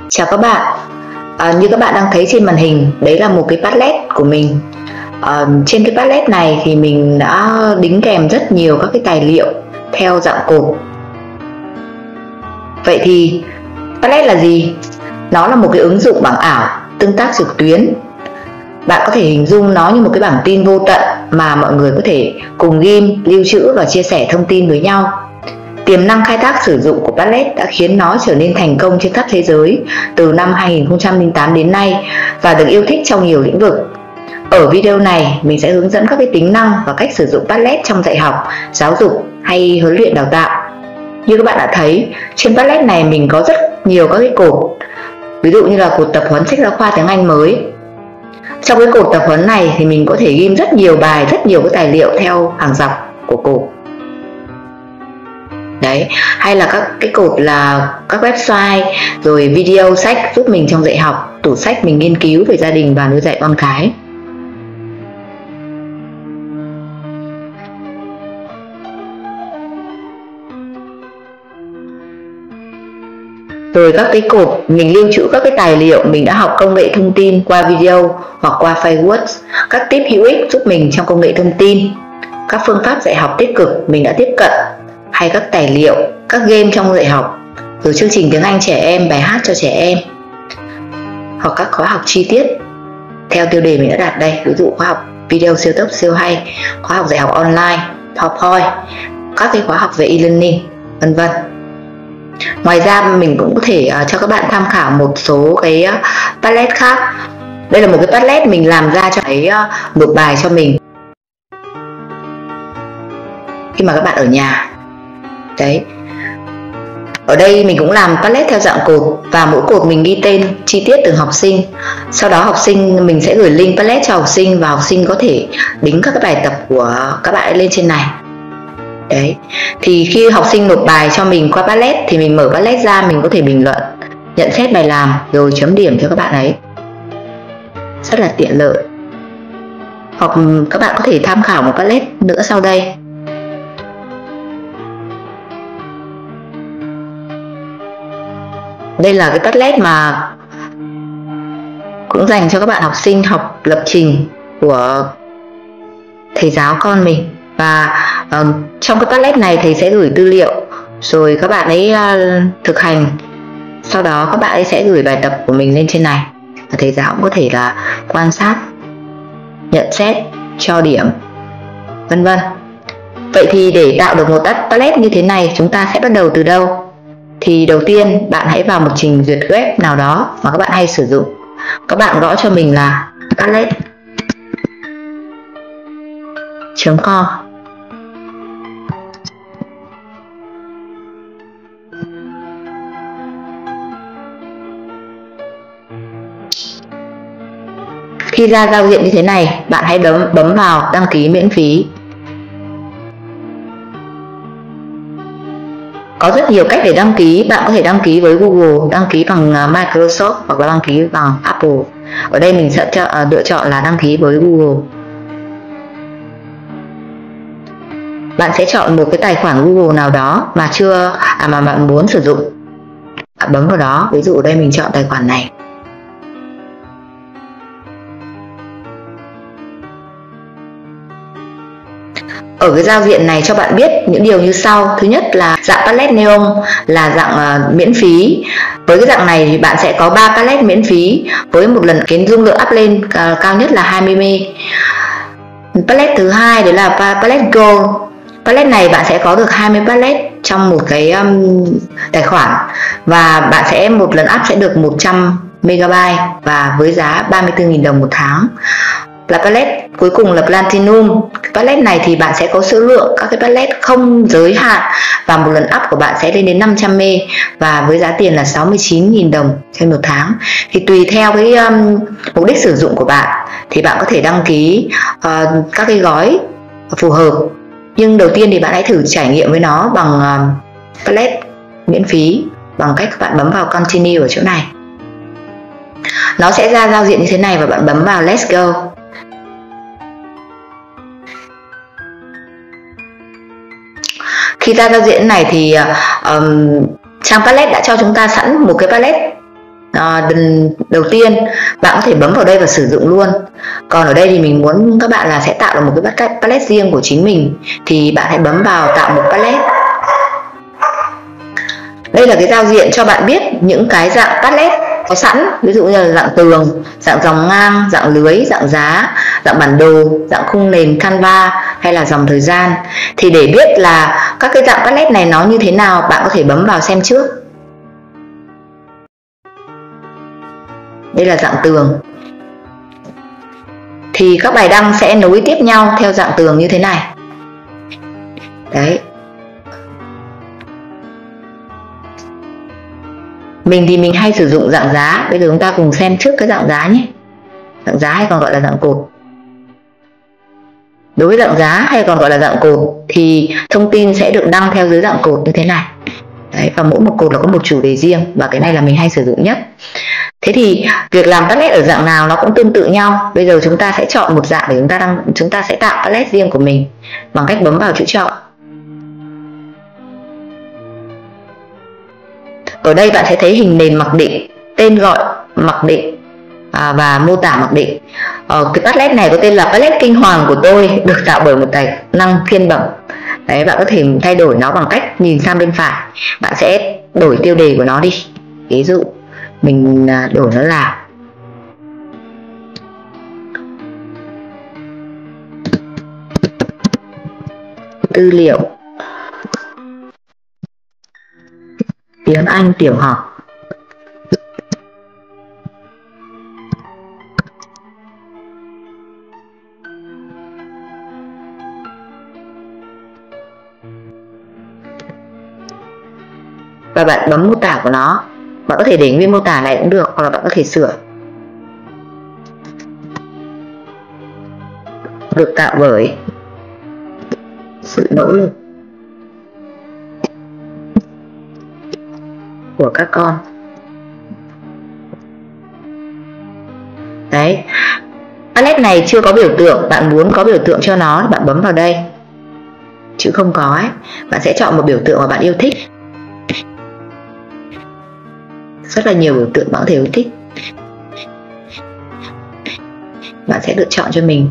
Chào các bạn. Như các bạn đang thấy trên màn hình, đấy là một cái Padlet của mình. Trên cái Padlet này thì mình đã đính kèm rất nhiều các cái tài liệu theo dạng cột. Vậy thì Padlet là gì? Nó là một cái ứng dụng bảng ảo tương tác trực tuyến. Bạn có thể hình dung nó như một cái bảng tin vô tận mà mọi người có thể cùng ghim, lưu trữ và chia sẻ thông tin với nhau. Tiềm năng khai thác sử dụng của Padlet đã khiến nó trở nên thành công trên khắp thế giới từ năm 2008 đến nay và được yêu thích trong nhiều lĩnh vực. Ở video này, mình sẽ hướng dẫn các cái tính năng và cách sử dụng Padlet trong dạy học, giáo dục hay huấn luyện đào tạo. Như các bạn đã thấy, trên Padlet này mình có rất nhiều các cái cột. Ví dụ như là cột tập huấn sách giáo khoa tiếng Anh mới. Trong cái cột tập huấn này thì mình có thể ghim rất nhiều bài, rất nhiều cái tài liệu theo hàng dọc của cột. Đấy, hay là các cái cột là các website, rồi video sách giúp mình trong dạy học, tủ sách mình nghiên cứu về gia đình và nuôi dạy con cái. Rồi các cái cột mình lưu trữ các cái tài liệu mình đã học công nghệ thông tin qua video hoặc qua file Word, các tip hữu ích giúp mình trong công nghệ thông tin, các phương pháp dạy học tích cực mình đã tiếp cận, hay các tài liệu, các game trong dạy học, rồi chương trình tiếng Anh trẻ em, bài hát cho trẻ em, hoặc các khóa học chi tiết theo tiêu đề mình đã đặt đây, ví dụ khóa học video siêu tốc siêu hay, khóa học dạy học online, PowerPoint, các cái khóa học về e-learning, vân vân. Ngoài ra mình cũng có thể cho các bạn tham khảo một số cái Padlet khác. Đây là một cái Padlet mình làm ra cho cái nộp bài cho mình khi mà các bạn ở nhà. Đấy. Ở đây mình cũng làm Padlet theo dạng cột và mỗi cột mình ghi tên chi tiết từng học sinh. Sau đó học sinh mình sẽ gửi link Padlet cho học sinh và học sinh có thể đính các cái bài tập của các bạn lên trên này. Đấy. Thì khi học sinh nộp bài cho mình qua Padlet thì mình mở Padlet ra, mình có thể bình luận, nhận xét bài làm rồi chấm điểm cho các bạn ấy. Rất là tiện lợi. Hoặc các bạn có thể tham khảo một Padlet nữa sau đây. Đây là cái Padlet mà cũng dành cho các bạn học sinh học lập trình của thầy giáo con mình. Và trong cái Padlet này thầy sẽ gửi tư liệu, rồi các bạn ấy thực hành. Sau đó các bạn ấy sẽ gửi bài tập của mình lên trên này và thầy giáo cũng có thể là quan sát, nhận xét, cho điểm, vân vân. Vậy thì để tạo được một Padlet như thế này, chúng ta sẽ bắt đầu từ đâu? Thì đầu tiên bạn hãy vào một trình duyệt web nào đó mà các bạn hay sử dụng. Các bạn gõ cho mình là padlet.com. Khi ra giao diện như thế này, bạn hãy bấm vào đăng ký miễn phí. Có rất nhiều cách để đăng ký. Bạn có thể đăng ký với Google, đăng ký bằng Microsoft hoặc là đăng ký bằng Apple. Ở đây mình sẽ lựa chọn là đăng ký với Google. Bạn sẽ chọn một cái tài khoản Google nào đó mà mà bạn muốn sử dụng. Bạn bấm vào đó. Ví dụ ở đây mình chọn tài khoản này. Ở cái giao diện này cho bạn biết những điều như sau. Thứ nhất là dạng Padlet Neon là dạng miễn phí. Với cái dạng này thì bạn sẽ có 3 Padlet miễn phí với một lần cái dung lượng up lên cao nhất là 20 MB. Padlet thứ hai đấy là Padlet Gold. Padlet này bạn sẽ có được 20 Padlet trong một cái tài khoản và bạn sẽ một lần up sẽ được 100 MB và với giá 34.000 đồng một tháng. Là Padlet cuối cùng là Platinum. Padlet này thì bạn sẽ có số lượng các cái Padlet không giới hạn và một lần up của bạn sẽ lên đến 500 MB và với giá tiền là 69.000 đồng trên một tháng. Thì tùy theo cái mục đích sử dụng của bạn thì bạn có thể đăng ký các cái gói phù hợp. Nhưng đầu tiên thì bạn hãy thử trải nghiệm với nó bằng Padlet miễn phí bằng cách các bạn bấm vào Continue ở chỗ này. Nó sẽ ra giao diện như thế này và bạn bấm vào Let's Go. Khi ra giao diện này thì trang Padlet đã cho chúng ta sẵn một cái Padlet đầu tiên, bạn có thể bấm vào đây và sử dụng luôn. Còn ở đây thì mình muốn các bạn là sẽ tạo được một cái palette riêng của chính mình, thì bạn hãy bấm vào tạo một palette. Đây là cái giao diện cho bạn biết những cái dạng palette có sẵn, ví dụ như là dạng tường, dạng dòng ngang, dạng lưới, dạng giá, dạng bản đồ, dạng khung nền Canva hay là dòng thời gian. Thì để biết là các cái dạng palette này nó như thế nào, bạn có thể bấm vào xem trước. Đây là dạng tường. Thì các bài đăng sẽ nối tiếp nhau theo dạng tường như thế này. Đấy. Mình thì mình hay sử dụng dạng giá. Bây giờ chúng ta cùng xem trước cái dạng giá nhé. Dạng giá hay còn gọi là dạng cột. Đối với dạng giá hay còn gọi là dạng cột thì thông tin sẽ được đăng theo dưới dạng cột như thế này. Đấy, và mỗi một cột là có một chủ đề riêng, và cái này là mình hay sử dụng nhất. Thế thì việc làm palette ở dạng nào nó cũng tương tự nhau. Bây giờ chúng ta sẽ chọn một dạng để chúng ta sẽ tạo palette riêng của mình bằng cách bấm vào chữ chọn. Ở đây bạn sẽ thấy hình nền mặc định, tên gọi mặc định và mô tả mặc định. Cái palette này có tên là palette kinh hoàng của tôi, được tạo bởi một tài năng thiên bẩm. Đấy, bạn có thể thay đổi nó bằng cách nhìn sang bên phải. Bạn sẽ đổi tiêu đề của nó đi. Ví dụ mình đổi nó là tư liệu tiếng Anh tiểu học. Và bạn bấm mô tả của nó. Bạn có thể để nguyên mô tả này cũng được, hoặc là bạn có thể sửa. Được tạo bởi sự nỗ lực của các con. Đấy. Palette này chưa có biểu tượng, bạn muốn có biểu tượng cho nó thì bạn bấm vào đây. Chứ không có ấy, bạn sẽ chọn một biểu tượng mà bạn yêu thích. Rất là nhiều biểu tượng bạn có thể yêu thích. Bạn sẽ lựa chọn cho mình.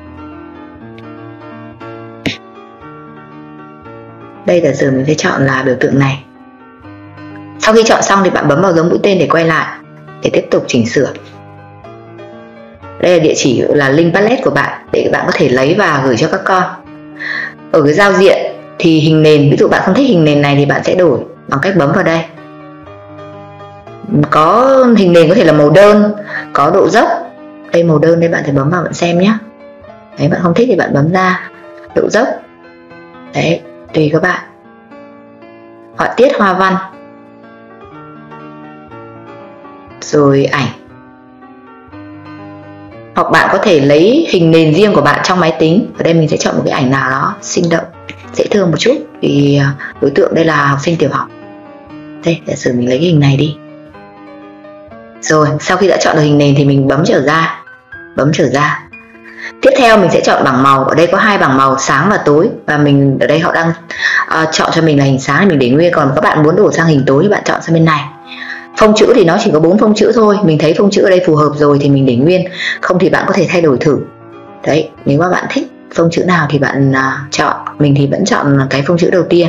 Đây là giờ mình sẽ chọn là biểu tượng này. Sau khi chọn xong thì bạn bấm vào dấu mũi tên để quay lại, để tiếp tục chỉnh sửa. Đây là địa chỉ là link palette của bạn, để bạn có thể lấy và gửi cho các con. Ở cái giao diện thì hình nền, ví dụ bạn không thích hình nền này thì bạn sẽ đổi bằng cách bấm vào đây. Có hình nền có thể là màu đơn, có độ dốc. Đây màu đơn, đây bạn thể bấm vào bạn xem nhé. Đấy, bạn không thích thì bạn bấm ra độ dốc. Đấy, tùy các bạn. Họa tiết hoa văn, rồi ảnh. Hoặc bạn có thể lấy hình nền riêng của bạn trong máy tính. Ở đây mình sẽ chọn một cái ảnh nào đó sinh động, dễ thương một chút, vì đối tượng đây là học sinh tiểu học. Đây, giả sử mình lấy cái hình này đi. Rồi, sau khi đã chọn được hình nền thì mình bấm trở ra. Bấm trở ra. Tiếp theo mình sẽ chọn bảng màu. Ở đây có hai bảng màu sáng và tối, và mình ở đây họ đang chọn cho mình là hình sáng thì mình để nguyên. Còn các bạn muốn đổi sang hình tối thì bạn chọn sang bên này. Phông chữ thì nó chỉ có 4 phông chữ thôi. Mình thấy phông chữ ở đây phù hợp rồi thì mình để nguyên. Không thì bạn có thể thay đổi thử. Đấy, nếu mà bạn thích phông chữ nào thì bạn chọn. Mình thì vẫn chọn cái phông chữ đầu tiên.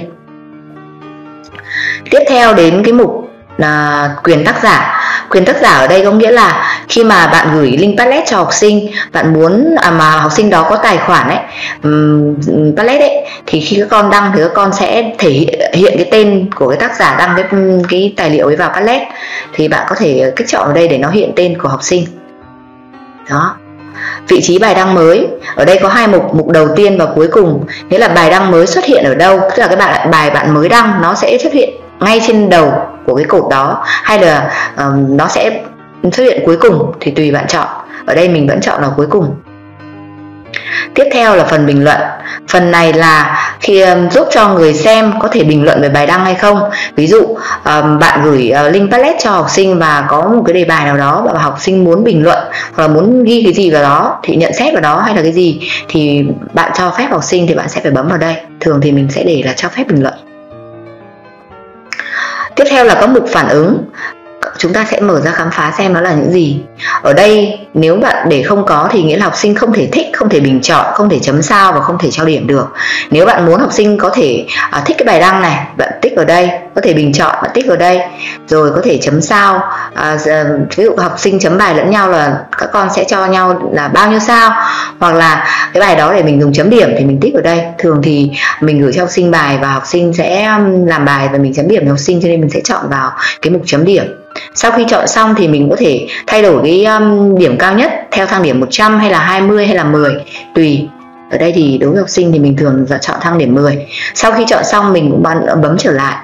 Tiếp theo đến cái mục là quyền tác giả. Quyền tác giả ở đây có nghĩa là khi mà bạn gửi link palette cho học sinh, bạn muốn mà học sinh đó có tài khoản ấy, palette ấy, thì khi các con đăng thì các con sẽ thể hiện cái tên của cái tác giả đăng cái tài liệu ấy vào palette. Thì bạn có thể kích chọn ở đây để nó hiện tên của học sinh. Đó. Vị trí bài đăng mới. Ở đây có hai mục, mục đầu tiên và cuối cùng. Nghĩa là bài đăng mới xuất hiện ở đâu, tức là cái bài bạn mới đăng nó sẽ xuất hiện ngay trên đầu của cái cột đó, hay là nó sẽ xuất hiện cuối cùng thì tùy bạn chọn. Ở đây mình vẫn chọn là cuối cùng. Tiếp theo là phần bình luận. Phần này là khi giúp cho người xem có thể bình luận về bài đăng hay không. Ví dụ bạn gửi link palette cho học sinh và có một cái đề bài nào đó và học sinh muốn bình luận hoặc là muốn ghi cái gì vào đó, thì nhận xét vào đó hay là cái gì, thì bạn cho phép học sinh thì bạn sẽ phải bấm vào đây. Thường thì mình sẽ để là cho phép bình luận. Tiếp theo là có mục phản ứng. chúng ta sẽ mở ra khám phá xem nó là những gì. Ở đây nếu bạn để không có thì nghĩa là học sinh không thể thích, không thể bình chọn, không thể chấm sao và không thể trao điểm được. Nếu bạn muốn học sinh có thể thích cái bài đăng này, bạn tích ở đây, có thể bình chọn, bạn tích ở đây, rồi có thể chấm sao. Ví dụ học sinh chấm bài lẫn nhau là các con sẽ cho nhau là bao nhiêu sao, hoặc là cái bài đó để mình dùng chấm điểm thì mình tích ở đây. Thường thì mình gửi cho học sinh bài và học sinh sẽ làm bài và mình chấm điểm cho học sinh, cho nên mình sẽ chọn vào cái mục chấm điểm. Sau khi chọn xong thì mình có thể thay đổi cái điểm cao nhất theo thang điểm 100 hay là 20 hay là 10 tùy. Ở đây thì đối với học sinh thì mình thường chọn thang điểm 10. Sau khi chọn xong mình cũng bấm trở lại.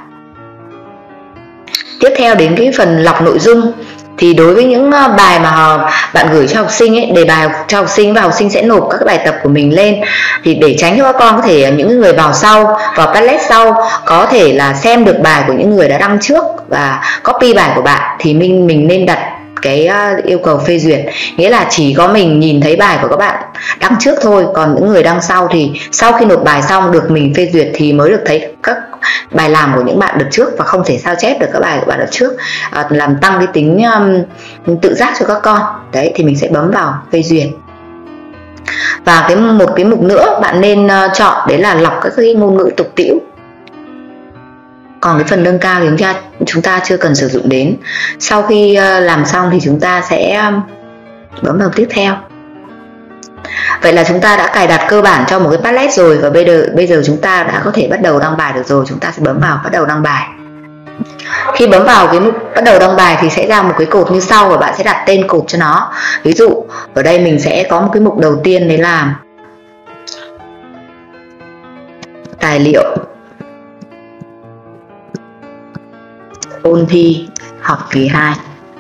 Tiếp theo đến cái phần lọc nội dung. Thì đối với những bài mà bạn gửi cho học sinh ấy, đề bài cho học sinh và học sinh sẽ nộp các bài tập của mình lên, thì để tránh cho các con có thể những người vào sau, vào Padlet sau có thể là xem được bài của những người đã đăng trước và copy bài của bạn, thì mình nên đặt cái yêu cầu phê duyệt, nghĩa là chỉ có mình nhìn thấy bài của các bạn đăng trước thôi, còn những người đăng sau thì sau khi nộp bài xong được mình phê duyệt thì mới được thấy các bài làm của những bạn được trước, và không thể sao chép được các bài của bạn được trước, làm tăng cái tính tự giác cho các con. Đấy thì mình sẽ bấm vào phê duyệt. Và một cái mục nữa bạn nên chọn đấy là lọc các cái ngôn ngữ tục tĩu. Còn cái phần nâng cao thì chúng ta chưa cần sử dụng đến. Sau khi làm xong thì chúng ta sẽ bấm vào tiếp theo. Vậy là chúng ta đã cài đặt cơ bản cho một cái Padlet rồi, và bây giờ chúng ta đã có thể bắt đầu đăng bài được rồi. Chúng ta sẽ bấm vào bắt đầu đăng bài. Khi bấm vào cái mục bắt đầu đăng bài thì sẽ ra một cái cột như sau, và bạn sẽ đặt tên cột cho nó. Ví dụ ở đây mình sẽ có một cái mục đầu tiên đấy là tài liệu ôn thi học kỳ 2.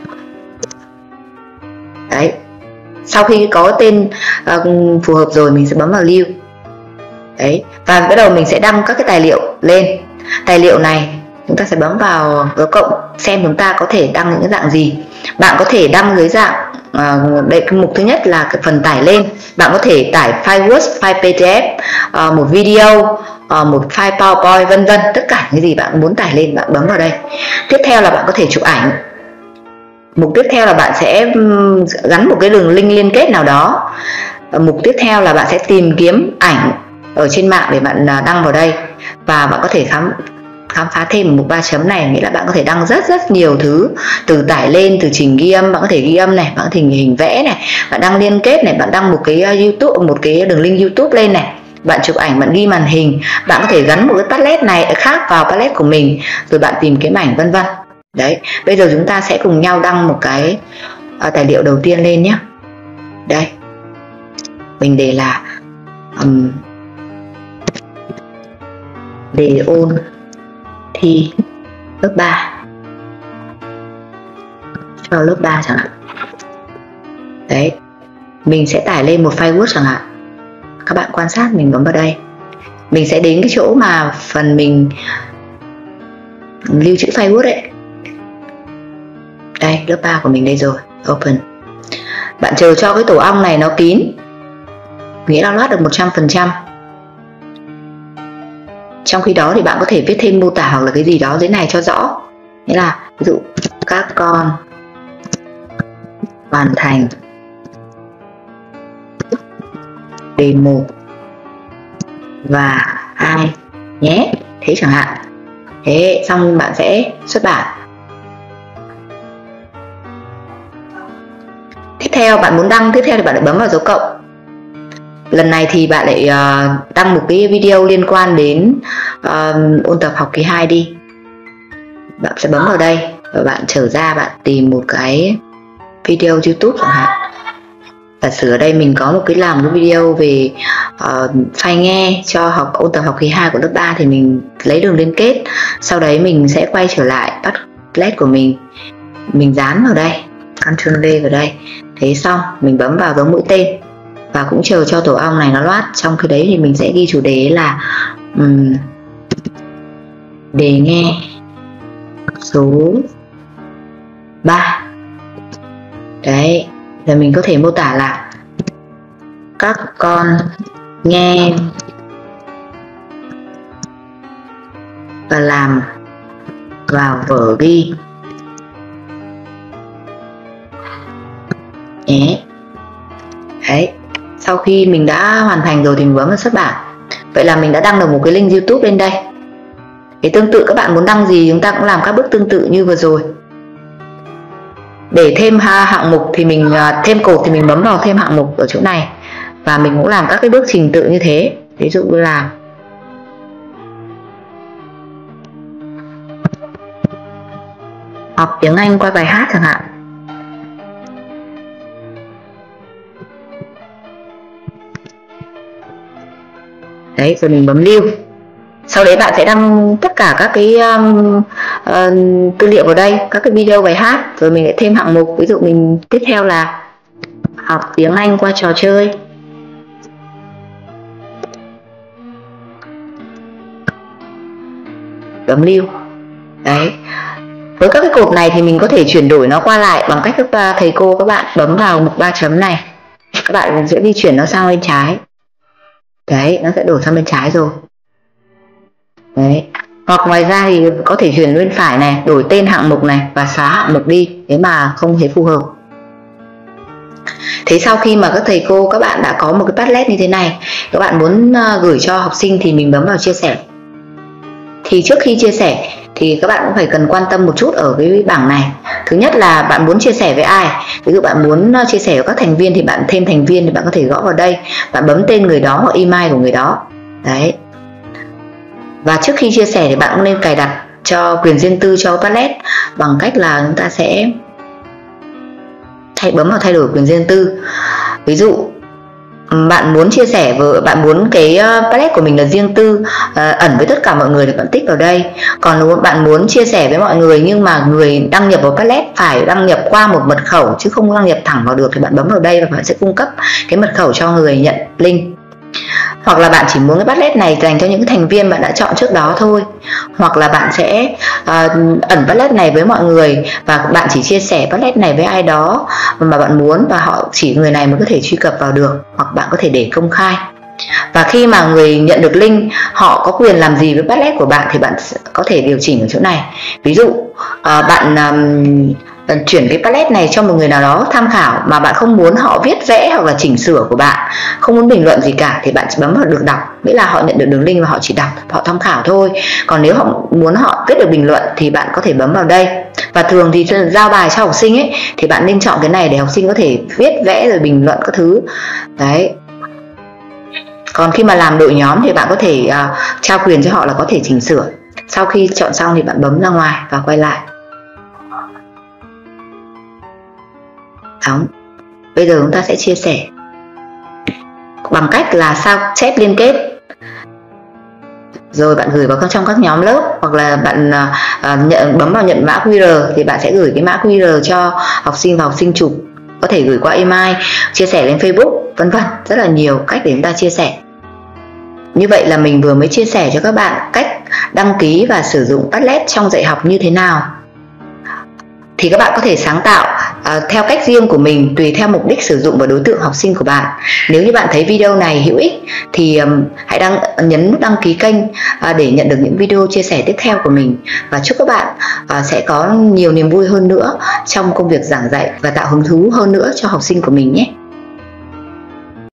Đấy. Sau khi có tên phù hợp rồi mình sẽ bấm vào lưu. Đấy. Và bắt đầu mình sẽ đăng các cái tài liệu lên. Tài liệu này chúng ta sẽ bấm vào dấu cộng xem chúng ta có thể đăng những cái dạng gì. Bạn có thể đăng dưới dạng đây, cái mục thứ nhất là cái phần tải lên. Bạn có thể tải file Word, file PDF, một video, một file PowerPoint, vân vân, tất cả những gì bạn muốn tải lên bạn bấm vào đây. Tiếp theo là bạn có thể chụp ảnh. Mục tiếp theo là bạn sẽ gắn một cái đường link liên kết nào đó. Mục tiếp theo là bạn sẽ tìm kiếm ảnh ở trên mạng để bạn đăng vào đây, và bạn có thể khám phá thêm mục 3 chấm này, nghĩa là bạn có thể đăng rất nhiều thứ, từ tải lên, từ trình ghi âm, bạn có thể ghi âm này, bạn có thể hình vẽ này, bạn đăng liên kết này, bạn đăng một cái YouTube, một cái đường link YouTube lên này, bạn chụp ảnh, bạn ghi màn hình, bạn có thể gắn một cái Padlet này khác vào Padlet của mình, rồi bạn tìm kiếm ảnh, vân vân. Đấy, bây giờ chúng ta sẽ cùng nhau đăng một cái tài liệu đầu tiên lên nhé. Đây, mình để là đề ôn thi lớp 3 cho lớp 3 chẳng hạn. Đấy, mình sẽ tải lên một file Word chẳng hạn. Các bạn quan sát, mình bấm vào đây, mình sẽ đến cái chỗ mà phần mình lưu trữ file Word ấy. Đây, lớp 3 của mình đây rồi, open. Bạn chờ cho cái tổ ong này nó kín, nghĩa là loát được 100%. Trong khi đó thì bạn có thể viết thêm mô tả hoặc là cái gì đó dưới này cho rõ. Nghĩa là ví dụ các con hoàn thành đề 1 và 2 nhé, thế chẳng hạn. Thế xong bạn sẽ xuất bản. Tiếp theo bạn muốn đăng tiếp theo thì bạn lại bấm vào dấu cộng. Lần này thì bạn lại đăng một cái video liên quan đến ôn tập học kỳ 2 đi. Bạn sẽ bấm vào đây và bạn trở ra, bạn tìm một cái video YouTube chẳng hạn. Giả sử ở đây mình có một cái làm cái video về file nghe cho ôn tập học kỳ 2 của lớp 3 thì mình lấy đường liên kết. Sau đấy mình sẽ quay trở lại Padlet của mình dán vào đây, Ctrl V vào đây. Thế xong mình bấm vào dấu mũi tên và cũng chờ cho tổ ong này nó loát. Trong khi đấy thì mình sẽ ghi chủ đề là đề nghe số 3. Đấy, rồi mình có thể mô tả là các con nghe và làm vào vở ghi nhé. Đấy, sau khi mình đã hoàn thành rồi thì mình bấm vào xuất bản. Vậy là mình đã đăng được một cái link YouTube lên đây. Thì tương tự các bạn muốn đăng gì chúng ta cũng làm các bước tương tự như vừa rồi. Để thêm hạng mục thì mình thêm cột thì mình bấm vào thêm hạng mục ở chỗ này, và mình cũng làm các cái bước trình tự như thế. Ví dụ như là học tiếng Anh qua bài hát chẳng hạn. Đấy, rồi mình bấm lưu. Sau đấy bạn sẽ đăng tất cả các cái tư liệu vào đây, các cái video bài hát, rồi mình lại thêm hạng mục. Ví dụ mình tiếp theo là học tiếng Anh qua trò chơi. Bấm lưu. Đấy. Với các cái cột này thì mình có thể chuyển đổi nó qua lại bằng cách các thầy cô các bạn bấm vào mục 3 chấm này. Các bạn sẽ di chuyển nó sang bên trái. Đấy, nó sẽ đổi sang bên trái rồi. Đấy. Hoặc ngoài ra thì có thể chuyển bên phải này, đổi tên hạng mục này và xóa hạng mục đi nếu mà không thấy phù hợp. Thế sau khi mà các thầy cô các bạn đã có một cái Padlet như thế này, các bạn muốn gửi cho học sinh thì mình bấm vào chia sẻ. Thì trước khi chia sẻ thì các bạn cũng phải cần quan tâm một chút ở cái bảng này. Thứ nhất là bạn muốn chia sẻ với ai. Ví dụ bạn muốn chia sẻ với các thành viên thì bạn thêm thành viên thì bạn có thể gõ vào đây, bạn bấm tên người đó hoặc email của người đó. Đấy. Và trước khi chia sẻ thì bạn cũng nên cài đặt cho quyền riêng tư cho Padlet bằng cách là chúng ta sẽ bấm vào thay đổi quyền riêng tư. Ví dụ bạn muốn chia sẻ với bạn muốn cái Padlet của mình là riêng tư, ẩn với tất cả mọi người thì bạn tích vào đây. Còn nếu bạn muốn chia sẻ với mọi người nhưng mà người đăng nhập vào Padlet phải đăng nhập qua một mật khẩu chứ không đăng nhập thẳng vào được thì bạn bấm vào đây và bạn sẽ cung cấp cái mật khẩu cho người nhận link. Hoặc là bạn chỉ muốn cái Padlet này dành cho những thành viên bạn đã chọn trước đó thôi. Hoặc là bạn sẽ ẩn Padlet này với mọi người và bạn chỉ chia sẻ Padlet này với ai đó mà bạn muốn và họ chỉ người này mới có thể truy cập vào được. Hoặc bạn có thể để công khai. Và khi mà người nhận được link họ có quyền làm gì với Padlet của bạn thì bạn có thể điều chỉnh ở chỗ này. Ví dụ bạn chuyển cái Padlet này cho một người nào đó tham khảo mà bạn không muốn họ viết vẽ hoặc là chỉnh sửa của bạn, không muốn bình luận gì cả thì bạn chỉ bấm vào được đọc, nghĩa là họ nhận được đường link và họ chỉ đọc, họ tham khảo thôi. Còn nếu họ muốn họ viết được bình luận thì bạn có thể bấm vào đây. Và thường thì giao bài cho học sinh ấy thì bạn nên chọn cái này để học sinh có thể viết vẽ rồi bình luận các thứ. Đấy. Còn khi mà làm đội nhóm thì bạn có thể trao quyền cho họ là có thể chỉnh sửa. Sau khi chọn xong thì bạn bấm ra ngoài và quay lại. Đóng. Bây giờ chúng ta sẽ chia sẻ bằng cách là sao chép liên kết, rồi bạn gửi vào trong các nhóm lớp, hoặc là bạn bấm vào nhận mã QR thì bạn sẽ gửi cái mã QR cho học sinh và học sinh chụp, có thể gửi qua email, chia sẻ lên Facebook, vân vân, rất là nhiều cách để chúng ta chia sẻ. Như vậy là mình vừa mới chia sẻ cho các bạn cách đăng ký và sử dụng Padlet trong dạy học như thế nào. Thì các bạn có thể sáng tạo theo cách riêng của mình tùy theo mục đích sử dụng và đối tượng học sinh của bạn. Nếu như bạn thấy video này hữu ích thì hãy nhấn nút đăng ký kênh để nhận được những video chia sẻ tiếp theo của mình. Và chúc các bạn sẽ có nhiều niềm vui hơn nữa trong công việc giảng dạy và tạo hứng thú hơn nữa cho học sinh của mình nhé.